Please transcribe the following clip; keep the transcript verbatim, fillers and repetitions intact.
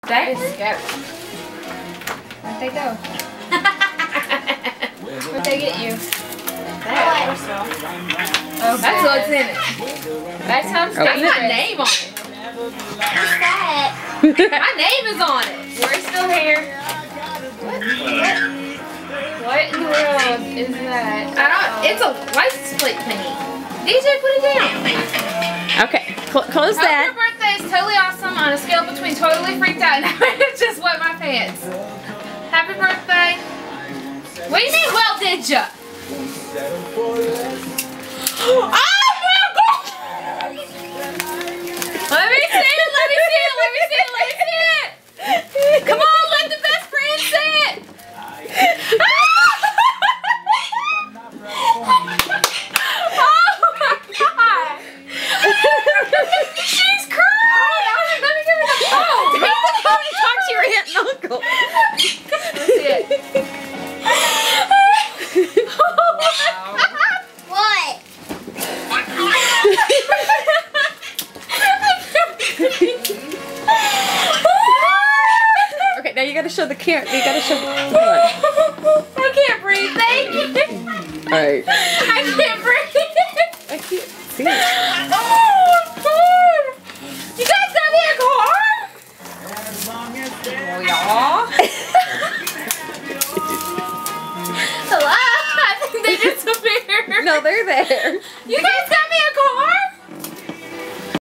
That is scary. Where'd they go? Where'd they get you? That. Oh, that's what's in it. That's how I'm Okay. my name on it. What's that? My name is on it. We're still here. What? What? What in the world is that? I don't. It's a license plate thingy. D J, put it down. Okay, Cl close Hope that. your birthday is totally awesome on a scale between totally freaked out and it's just wet my pants. Happy birthday. What do you mean, well, did ya? Oh my God! Let me see it, let me see it, let me see it, let me see it. Come on, let the best friend see it. She's crying! Let me give her the phone! Take the phone and talk to your aunt and uncle. Let's see it. What? Okay, now you gotta show the camera. You gotta show the camera. I can't breathe, thank you! Alright. I can't breathe! I can't see it. Oh, God! You guys got me a car? Oh, y'all. Hello? I think they disappeared. No, they're there. You guys got